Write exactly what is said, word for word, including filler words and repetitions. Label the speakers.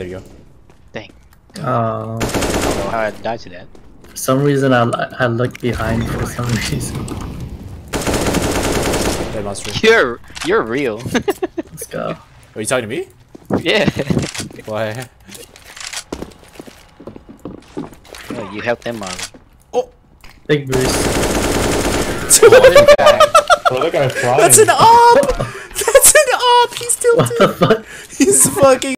Speaker 1: There you go.
Speaker 2: Dang.
Speaker 3: Oh.
Speaker 2: I don't know how I died to that.
Speaker 3: For some reason, I I looked behind for some reason.
Speaker 1: Dead monster.
Speaker 2: You're you're real.
Speaker 3: Let's go.
Speaker 1: Are you talking to me?
Speaker 2: Yeah.
Speaker 1: Why?
Speaker 2: Oh, you helped them, Marley.
Speaker 1: Oh!
Speaker 3: Big boost.
Speaker 4: Oh, that guy flying.
Speaker 1: That's an op! That's an op! He's tilted!
Speaker 3: What the fuck?
Speaker 1: He's fucking